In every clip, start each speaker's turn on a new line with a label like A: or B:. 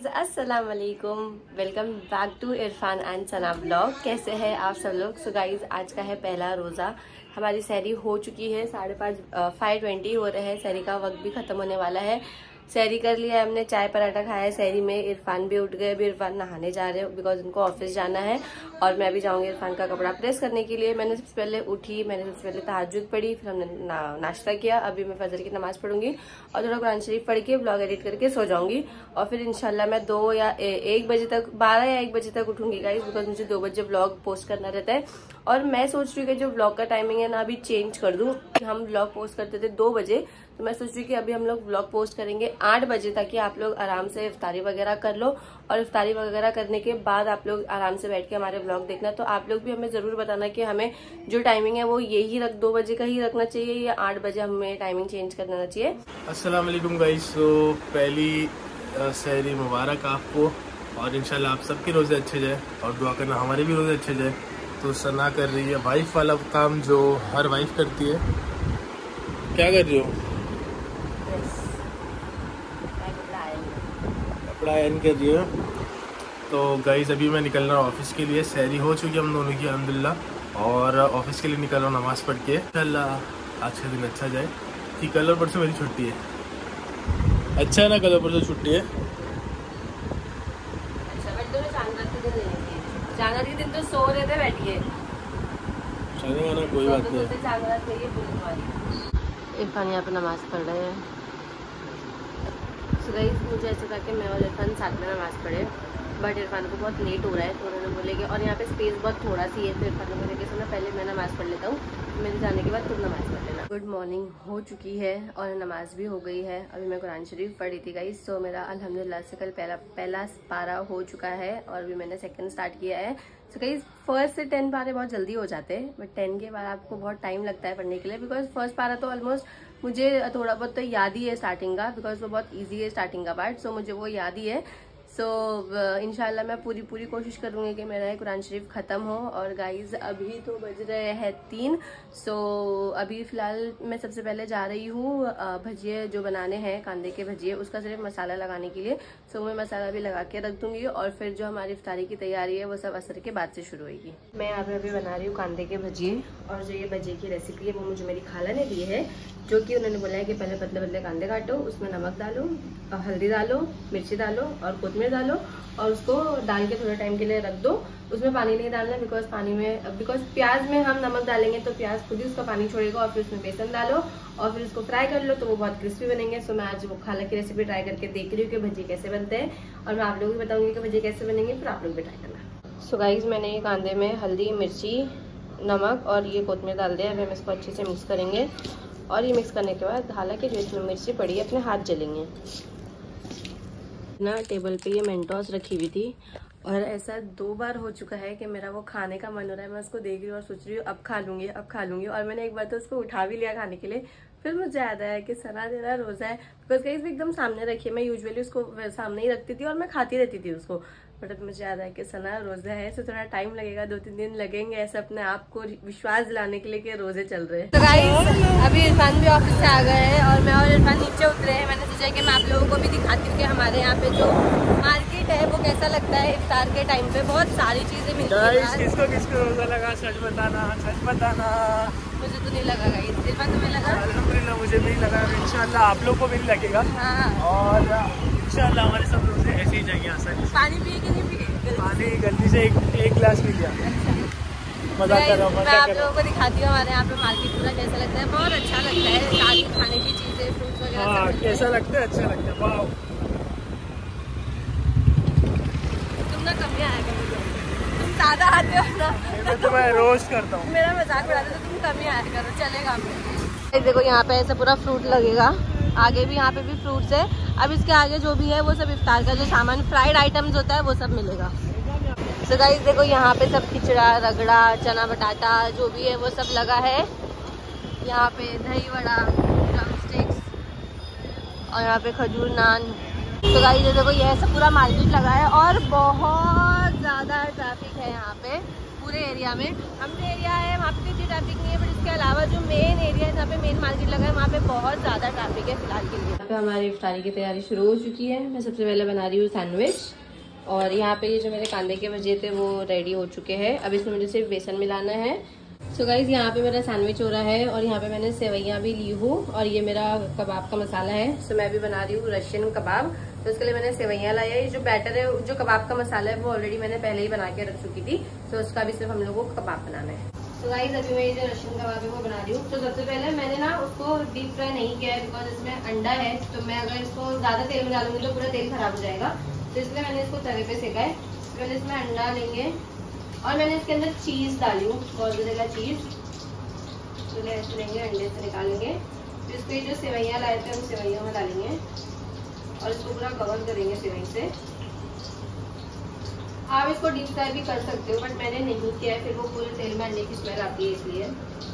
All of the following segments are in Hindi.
A: गाइज अस्सलाम वालेकुम, welcome back to Irfan and Sana blog. कैसे हैं आप सब लोग। सो गाइज आज का है पहला रोज़ा। हमारी सहरी हो चुकी है, 5:20 हो रहे हैं। सहरी का वक्त भी खत्म होने वाला है। सहरी कर लिया है हमने, चाय पराठा खाया है सहरी में। इरफान भी उठ गए, अभी इरफान नहाने जा रहे हैं बिकॉज उनको ऑफिस जाना है और मैं भी जाऊंगी इरफान का कपड़ा प्रेस करने के लिए। मैंने सबसे पहले उठी, मैंने सबसे पहले तहज्जुद पढ़ी, फिर हमने नाश्ता किया। अभी मैं फजर की नमाज पढ़ूंगी और थोड़ा कुरान शरीफ पढ़ के ब्लॉग एडिट करके सो जाऊंगी और फिर इंशाल्लाह मैं 2 या 1 बजे तक, 12 या 1 बजे तक उठूंगी गाइस, बिकॉज मुझे 2 बजे ब्लॉग पोस्ट करना रहता है। और मैं सोच रही हूँ कि जो ब्लॉग का टाइमिंग है ना अभी चेंज कर दूं। हम ब्लॉग पोस्ट करते थे 2 बजे, तो मैं सोच रही हूँ कि अभी हम लोग ब्लॉग पोस्ट करेंगे 8 बजे, ताकि आप लोग आराम से इफ्तारी वगैरह कर लो और इफ्तारी वगैरह करने के बाद आप लोग आराम से बैठ के हमारे ब्लॉग देखना। तो आप लोग भी हमें जरूर बताना कि हमें जो टाइमिंग है वो यही 2 बजे का ही रखना चाहिए या 8 बजे हमें टाइमिंग चेंज करना चाहिए।
B: अस्सलाम वालेकुम गाइस। तो पहली सहरी मुबारक आपको और इंशाल्लाह आप सबके रोज़े अच्छे जाए और दुआ करना हमारे भी रोज़े अच्छे जाए। तो सना कर रही है वाइफ वाला काम जो हर वाइफ करती है। क्या कर रही हो? कपड़ा आयरन कर रही है। तो गाइस अभी मैं निकल रहा हूँ ऑफिस के लिए। सहरी हो चुकी है हम दोनों की अल्हम्दुलिल्लाह और ऑफिस के लिए निकल रहा हूँ नमाज पढ़ के। इंशाल्लाह आज का दिन अच्छा जाए कि कल और परसों मेरी छुट्टी है। अच्छा है ना, कल और परसों छुट्टी है।
A: चांदरात के दिन तो सो रहे थे बैठिए,
B: चलेगा ना, कोई बात नहीं।
A: इरफान यहाँ पे नमाज पढ़ रहे हैं। सो गाइस मुझे ऐसा था कि मैं और इरफान साथ में नमाज पढ़े, बट इरफान को बहुत लेट हो रहा है तो उन्होंने बोले कि, और यहाँ पे स्पेस बहुत थोड़ा सी है, तो इरफान ने बोले कि सुना पहले मैं नमाज पढ़ लेता हूँ, मेरे जाने के बाद तुम नमाज पढ़ लेना। गुड मॉर्निंग हो चुकी है और नमाज भी हो गई है। अभी मैं कुरान शरीफ पढ़ी थी गाइस। तो मेरा अल्हम्दुलिल्लाह से कल पहला पारा हो चुका है और अभी मैंने सेकंड स्टार्ट किया है। तो गाइस फर्स्ट से 10 पारे बहुत जल्दी हो जाते हैं, बट 10 के बाद आपको बहुत टाइम लगता है पढ़ने के लिए, बिकॉज फर्स्ट पारा तो ऑलमोस्ट मुझे थोड़ा बहुत तो याद ही है स्टार्टिंग का, बिकॉज वो बहुत ईजी है स्टार्टिंग का पार्ट, सो मुझे वो याद ही है। सो इंशाल्लाह मैं पूरी कोशिश करूँगी कि मेरा कुरान शरीफ ख़त्म हो। और गाइज अभी तो बज रहे हैं 3। सो अभी फ़िलहाल मैं सबसे पहले जा रही हूँ भजिए जो बनाने हैं, कांदे के भजिए, उसका सिर्फ मसाला लगाने के लिए। सो मैं मसाला भी लगा के रख दूँगी और फिर जो हमारी इफ्तारी की तैयारी है वो सब असर के बाद से शुरू होगी। मैं यहाँ पे अभी बना रही हूँ कांदे के भजिए और जो ये भजिए की रेसिपी है वो मुझे मेरी खाला ने दी है, जो कि उन्होंने बोला है कि पहले पतले पतले कांदे काटो, उसमें नमक डालो, हल्दी डालो, मिर्ची डालो और कोतमीर डालो और उसको डाल के थोड़े टाइम के लिए रख दो। उसमें पानी नहीं डालना, बिकॉज प्याज में हम नमक डालेंगे तो प्याज खुद ही उसका पानी छोड़ेगा। और फिर उसमें बेसन डालो और फिर उसको फ्राई कर लो तो वो बहुत क्रिस्पी बनेंगे। सो मैं आज वो खाला की रेसिपी ट्राई करके देख रही हूँ कि भजी कैसे बनते हैं और मैं आप लोगों को बताऊंगी कि भजी कैसे बनेंगे, फिर आप लोग भी ट्राई करना। सो गाइज मैंने ये कांदे में हल्दी, मिर्ची, नमक और ये कोतमीर डाल दिया। अभी हम इसको अच्छे से मिक्स करेंगे और ये मिक्स करने के बाद हालांकि जो इसमें मिर्ची पड़ी है अपने हाथ जलेंगे ना। टेबल पे ये मेंटोस रखी हुई थी और ऐसा 2 बार हो चुका है कि मेरा वो खाने का मन हो रहा है, मैं उसको देख रही हूँ और सोच रही हूँ अब खा लूंगी और मैंने एक बार तो उसको उठा भी लिया खाने के लिए। फिर मुझे याद आया कि सना तेरा रोजा है, बिकॉज गाइस एकदम सामने रखी है। मैं यूजुअली उसको सामने ही रखती थी और मैं खाती रहती थी उसको, बट अब मुझे याद आया कि सना रोजा है, तो थोड़ा टाइम लगेगा, 2-3 दिन लगेंगे ऐसे अपने आप को विश्वास दिलाने के लिए कि रोजे चल रहे हैं। तो गाइस अभी इरफान भी ऑफिस से आ गए हैं और मैं और इरफान नीचे उतरे हैं। मैंने सोचा कि मैं आप लोगों को भी दिखाती हूँ कि हमारे यहाँ पे जो मार्केट है वो कैसा लगता है इफ्तार के टाइम पे। बहुत सारी चीजें मिलती है।
B: किसको रोजा लगा, सच बताना।
A: मुझे तो नहीं लगा गाइस, इरफान तुम्हें लगा?
B: अल्हम्दुलिल्लाह मुझे नहीं लगा, इंशाल्लाह आप लोग को भी नहीं लगेगा।
A: हाँ।
B: और इंशाल्लाह हमारे सब रोजे ऐसे ही जाएंगे आसानी से।
A: पानी पिए कि नहीं पिए?
B: पानी गलती से एक गिलास पी लिया। मजाक कर रहा हूँ।
A: मैं आप लोगों को दिखाती हूँ हमारे यहाँ पे मार्केट पूरा कैसा लगता है। बहुत अच्छा लगता है, सारी खाने की चीजें, फ्रूट्स वगैरह।
B: हाँ कैसा लगता है, अच्छा लगता है। वाह
A: तुम ना कम ही आया करो, तुम ज्यादा आते हो ना।
B: मैं तो मैं रोज करता हूँ,
A: मेरा मजाक उड़ाते तो तुम कम ही आया करो, चलेगा। देखो यहाँ पे ऐसा पूरा फ्रूट लगेगा, आगे भी यहाँ पे भी फ्रूट्स है। अब इसके आगे जो भी है वो सब इफ्तार का जो सामान, फ्राइड आइटम्स होता है वो सब मिलेगा। सो गाइस देखो यहाँ पे सब खिचड़ा, रगड़ा, चना बटाटा जो भी है वो सब लगा है। यहाँ पे दही वड़ा, ड्रम स्टिक्स और यहाँ पे खजूर नान। तो गाइस ये देखो ये ऐसा पूरा मार्केट लगा है और बहुत ज़्यादा ट्रैफिक है यहाँ पे। पूरे एरिया में। हम जो एरिया है वहाँ पे इतनी ट्रैफिक नहीं है, बट इसके अलावा जो मेन एरिया है जहाँ पे मेन मार्केट लगा है वहाँ पे बहुत ज़्यादा ट्रैफिक है फिलहाल के लिए। यहाँ पे हमारी इफ्तारी की तैयारी शुरू हो चुकी है। मैं सबसे पहले बना रही हूँ सैंडविच, और यहाँ पे ये जो मेरे कांदे के भजिए थे वो रेडी हो चुके हैं। अब इसमें मुझे सिर्फ बेसन मिलाना है। सो गाइज यहाँ पे मेरा सैंडविच हो रहा है, और यहाँ पे मैंने सेवैयाँ भी ली हूँ, और ये मेरा कबाब का मसाला है। सो मैं भी बना रही हूँ रशियन कबाब। तो उसके लिए मैंने सेवैयाँ लाया है। ये जो बैटर है, जो कबाब का मसाला है, वो ऑलरेडी मैंने पहले ही बना के रख चुकी थी। तो उसका भी सिर्फ हम लोगों को कबाब बनाना है। तो गाइज अभी मैं ये जो रशियन कबाब है वो बना रही हूँ। तो सबसे पहले मैंने ना उसको डीप फ्राई नहीं किया है, बिकॉज इसमें अंडा है। तो मैं अगर इसको ज्यादा तेल में डालूंगी तो पूरा तेल खराब हो जाएगा, तो इसलिए मैंने इसको तवे पे सेका है। पहले इसमें अंडा लेंगे, और मैंने इसके अंदर चीज डाली हूँ, बहुत ज्यादा चीज। तो ऐसे लेंगे, अंडे से निकालेंगे, फिर इसको जो सेवैयाँ लाए थे वो सेवैयों में डालेंगे, और इसको पूरा कवर करेंगे सेवई से। आप इसको डीप फ्राई भी कर सकते हो, बट मैंने नहीं किया है, फिर वो पूरे तेल में अंडे की स्मेल आती है इसलिए।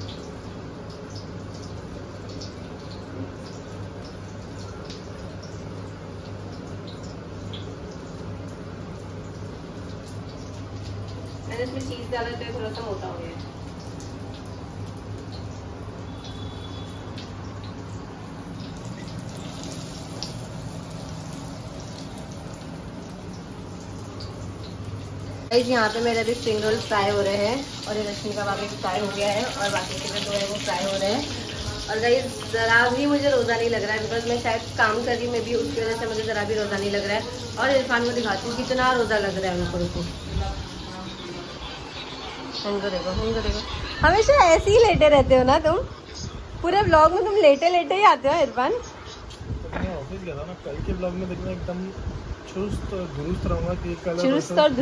A: मैंने इसमें चीज डाला तो थोड़ा सा मोटा हो गया। यहाँ पे मेरे अभी स्प्रिंग रोल फ्राई हो रहे हैं, और ये रशियन कबाब भी फ्राई हो गया है, और बाकी के जो है वो फ्राई हो रहे हैं। और गाइस ज़रा भी मुझे रोज़ा नहीं लग रहा है, बिकॉज मैं शायद काम कर रही मैं भी, उसकी वजह से मुझे ज़रा भी रोज़ा नहीं लग रहा है। और इरफान को दिखाती हूँ कितना रोज़ा लग रहा है उनको। इनको देखो, हमेशा ऐसे ही लेटे रहते हो ना तुम, पूरे ब्लॉग में तुम लेटे लेटे ही आते हो इरफान।
B: ऑफिस गया था ना, कल के ब्लॉग में देखना एकदम चुस्त और दुरुस्त रहूंगा कि कल
A: चुस्त और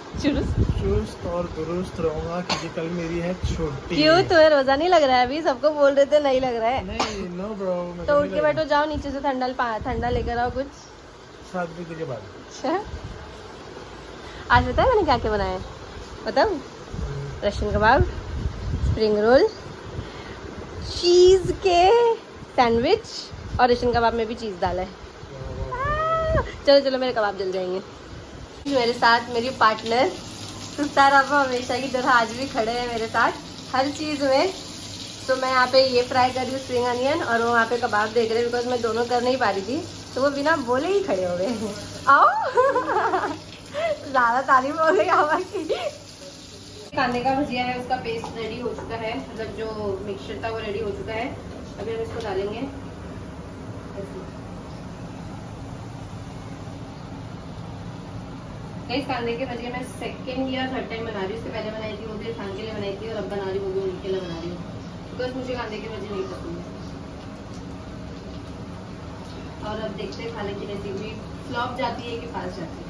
B: दुरुस्त रहूंगा, क्योंकि कल मेरी है छुट्टी।
A: क्यों, तुम्हें रोजा नहीं लग रहा है? अभी सबको बोल रहे थे नहीं लग रहा है।
B: नहीं, नो ब्रो।
A: तो उठ के बैठो, जाओ नीचे से ठंडा लेकर आओ कुछ
B: 7 बजे के बाद।
A: आज बताया मैंने क्या क्या बनाया है, बताओ? रशियन कबाब, स्प्रिंग रोल, चीज के सैंडविच, और रशियन कबाब में भी चीज डाला है। चलो मेरे कबाब जल जाएंगे। मेरे साथ मेरी पार्टनर सुस्तार आपा हमेशा की तरह आज भी खड़े हैं मेरे साथ हर चीज़ में। तो मैं यहाँ पे ये फ्राई कर रही हूँ स्प्रिंग अनियन, और वो वहाँ पे कबाब देख रहे हैं, बिकॉज मैं दोनों कर नहीं पा रही थी, तो वो बिना बोले ही खड़े हो गए। आओ ज़्यादा तारीफ हो गई हमारी। कांदे का भजिया है, उसका पेस्ट रेडी हो चुका है, मतलब जो मिक्सचर था वो रेडी हो चुका है। अभी हम इसको डालेंगे। इस कांदे के भजिया मैं सेकंड या थर्ड टाइम बना रही हूँ। उससे पहले बनाई थी वो भी इरफान के लिए बनाई थी, और अब बना रही हूँ वो भी उनके लिए बना रही हूँ, बिकॉज मुझे कांदे के भजिए नहीं पसंद है। और अब देखते हैं खाने की रेसिपी फ्लॉप जाती है कि पास जाती है।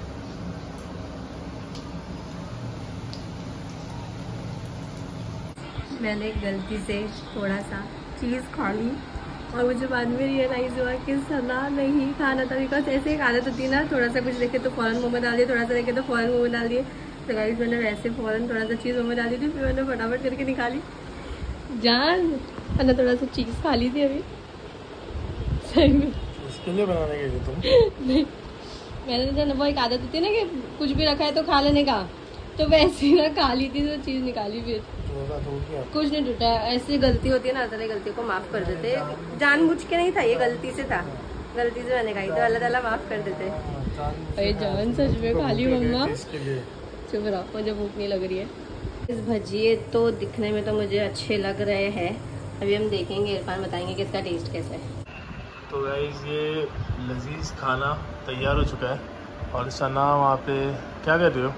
A: मैंने गलती से थोड़ा सा चीज़ खा ली, और मुझे बाद में रियलाइज़ हुआ कि सना नहीं खाना था, बिकॉज ऐसे एक आदत होती है ना, थोड़ा सा कुछ देखे तो फ़ौरन मुँह में डाल दिए, थोड़ा सा देखे तो फ़ौरन मुँह में डाल दिए। तो गाइस मैंने वैसे फ़ौरन थोड़ा सा चीज़ मुँह में डाल दी थी, फिर मैंने फटाफट करके निकाली। जान मैंने थोड़ा सा चीज़ खा ली थी अभी सही में।
B: इसके लिए बनाने गई थी तुम?
A: नहीं, मैंने जो वो एक आदत होती है ना कि कुछ भी रखा है तो खा लेने का, तो वैसे ही ना खा ली थी, तो चीज़ निकाली। फिर कुछ नहीं टूटा, ऐसी गलती होती है ना, अल्लाह गलती को माफ़ कर देते। जानबूझ के नहीं था, ये गलती से था, गलती से मैंने खाई तो अल्लाह ताला माफ़ कर देते। अरे जान सच में खा ली मम्मा, चुप रहो, मुझे भूख नहीं लग रही है। इस भजिए तो दिखने में तो मुझे अच्छे लग रहे हैं, अभी हम देखेंगे, इरफान बताएंगे कि इसका टेस्ट कैसा है।
B: तो गाइस ये लजीज खाना तैयार हो चुका है, और सना वहाँ पे क्या कर रही हो?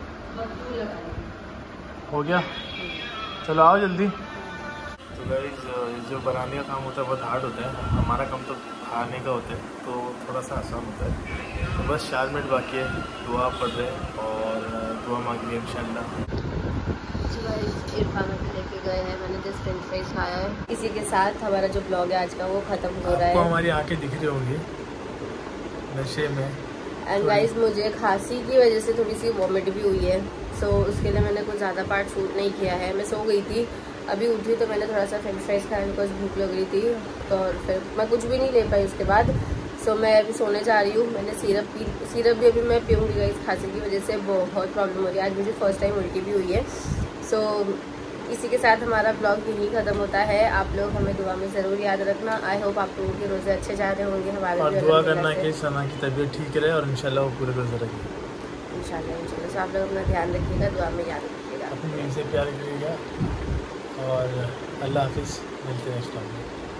B: हो गया, चलो आओ जल्दी। तो गाइस जो बनाने का काम होता है बहुत हार्ड होता है, हमारा काम तो खाने का होता है, तो थोड़ा सा आसान होता है। तो बस 4 मिनट बाकी है, दुआ पढ़ रहे हैं और दुआ मांगी इंशाल्लाह।
A: इरफान को लेके गए हैं, मैंने जस्ट फ्रेंच फ्राइज खाया है। इसी के साथ हमारा जो ब्लॉग है आज का वो ख़त्म हो रहा है।
B: आपको हमारी आंखें दिख रही होंगी नशे में।
A: एंड गाइस मुझे खांसी की वजह से थोड़ी सी वॉमिट भी हुई है, सो उसके लिए मैंने कुछ ज़्यादा पार्ट शूट नहीं किया है। मैं सो गई थी, अभी उठी तो मैंने थोड़ा सा फ्रेंच फ्राइज खाया बिकॉज भूख लग रही थी, तो फिर मैं कुछ भी नहीं ले पाई उसके बाद। सो मैं अभी सोने जा रही हूँ। मैंने सिरप भी अभी मैं पीऊँगी गाइस, खांसी की वजह से बहुत प्रॉब्लम हो रही है। आज मुझे फर्स्ट टाइम उल्टी भी हुई है, सो इसी के साथ हमारा ब्लॉग यही ख़त्म होता है। आप लोग हमें दुआ में ज़रूर याद रखना। आई होप आप लोगों के रोज़े अच्छे जा रहे होंगे, हमारे
B: और दुआ करना कि सना की तबीयत ठीक रहे और इंशाल्लाह वो पूरे रोज़े रखें।
A: इंशाल्लाह। सो आप लोग अपना ध्यान रखिएगा, दुआ में याद रखिएगा,
B: अपनी से प्यार करिएगा और अल्लाह हाफिज़। मिलते हैं नेक्स्ट टाइम।